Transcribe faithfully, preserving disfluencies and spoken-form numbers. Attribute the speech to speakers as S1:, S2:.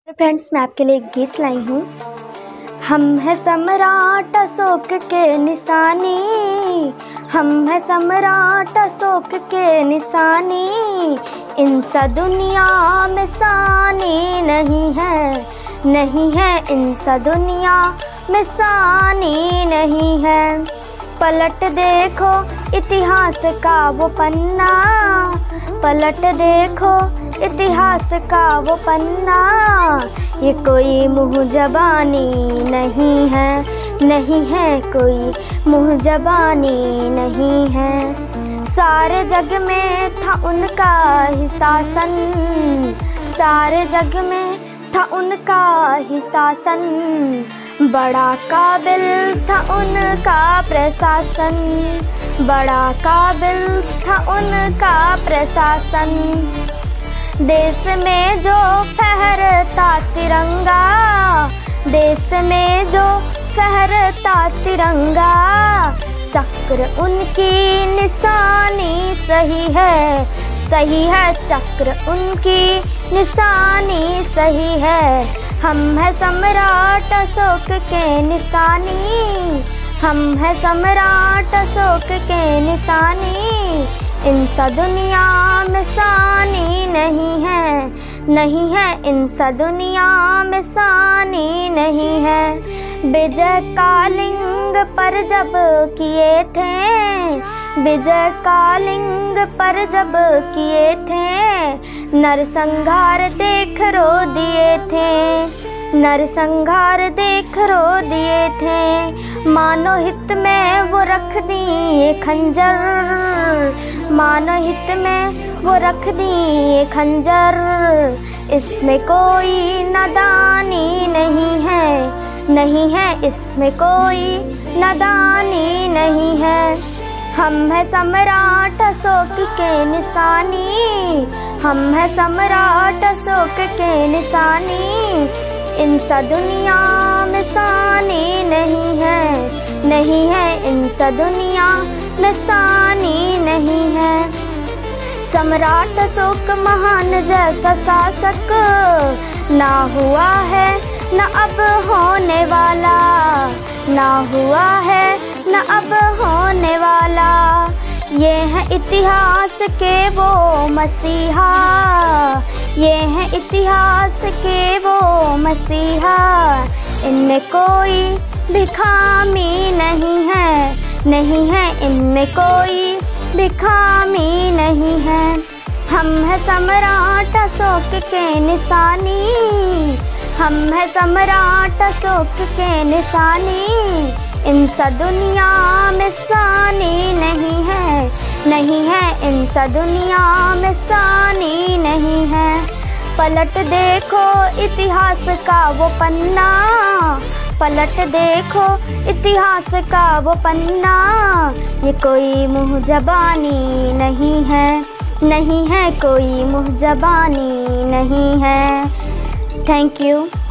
S1: Friends, मैं आपके लिए एक गीत लाई हूँ। हम है सम्राट अशोक के निशानी, हम है सम्राट अशोक के निशानी, इनसा दुनिया में सानी नहीं है, नहीं है इनसा दुनिया में सानी नहीं है। पलट देखो इतिहास का वो पन्ना, पलट देखो इतिहास का वो पन्ना, ये कोई मुँह जबानी नहीं है, नहीं है कोई मुँह जबानी नहीं है। सारे जग में था उनका ही शासन, सारे जग में था उनका ही शासन, बड़ा काबिल था उनका प्रशासन, बड़ा काबिल था उनका प्रशासन। देश में जो फहरता तिरंगा, देश में जो फहरता तिरंगा, चक्र उनकी निशानी सही है, सही है चक्र उनकी निशानी सही है। हम है सम्राट अशोक के निशानी, हम है सम्राट अशोक के निशानी, इनसा दुनिया में सानी नहीं है, नहीं है इनसा दुनिया में सानी नहीं है। विजय कालिंग पर जब किए थे, विजय कालिंग पर जब किए थे, नरसंहार देख रो दिए थे, नरसंहार देख रो दिए थे। मानव हित में वो रख दिए खंजर, मानव हित में वो रख दिए खंजर, इसमें कोई नादानी नहीं है, नहीं है इसमें कोई नादानी नहीं है। हम है सम्राट अशोक के निशानी, हम है सम्राट अशोक के निशानी, इनसा दुनिया में सानी नहीं है, नहीं है इनसा दुनिया में सानी नहीं है। सम्राट अशोक महान जैसा शासक ना हुआ है न अब होने वाला, ना हुआ है न अब होने वाला। ये है इतिहास के वो मसीहा, ये है इतिहास के वो मसीहा, इनमें कोई भी खामी नहीं है, नहीं है इनमें कोई भी खामी नहीं है। हम है सम्राट अशोक के निशानी, हम है सम्राट अशोक के निशानी, इनसा दुनिया में सानी नहीं है, नहीं है इनसा दुनिया में सानी नहीं है। पलट देखो इतिहास का वो पन्ना, पलट देखो इतिहास का वो पन्ना, ये कोई मुँह जबानी नहीं है, नहीं है कोई मुँह जबानी नहीं है। Thank you.